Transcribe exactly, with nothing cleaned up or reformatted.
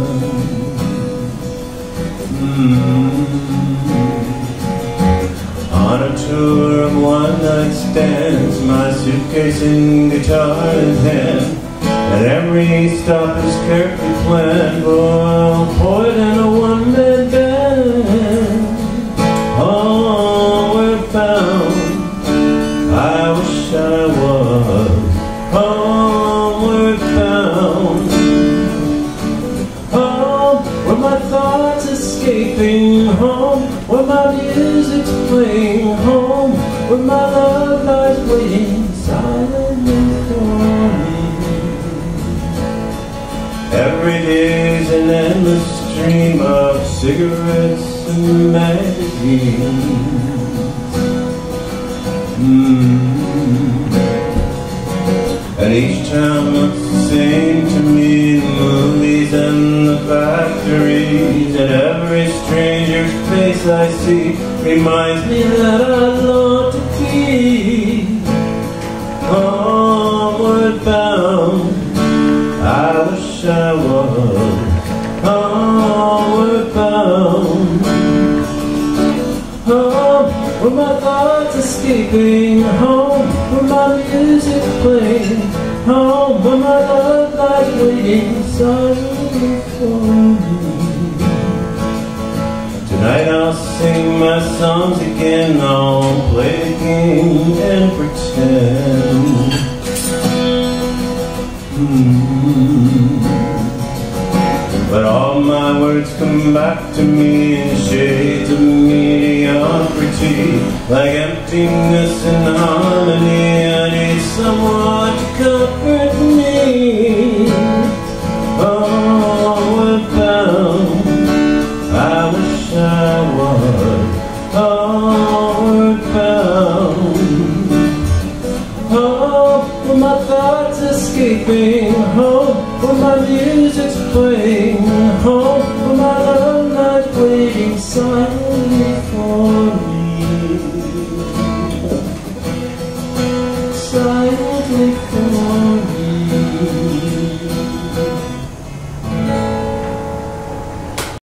mm. On a tour of one-night stands, my suitcase and guitar in hand, and every stop is carefully planned for a poet and a one-man band. Homeward bound, I wish I was homeward bound. Home, where my thoughts escaping, home, where my music's playing, home, where my love lies waiting silently for me. Every day's an endless stream of cigarettes and magazines. Mm. And each town looks the same to me, the movies and the factories, and every stranger's face I see reminds me that I long to be homeward bound. I wish I was homeward bound. Home, where my thoughts escaping, home, where my music playing, home, where my love lies waiting silently for me. Tonight I'll sing my songs again, I'll play the game and pretend. Hmm. But all my words come back to me in shades of mediocrity, like emptiness and harmony. I need someone to comfort me. Homeward bound, I wish I was homeward bound. Home, where my thoughts escaping, home, where my music's playing,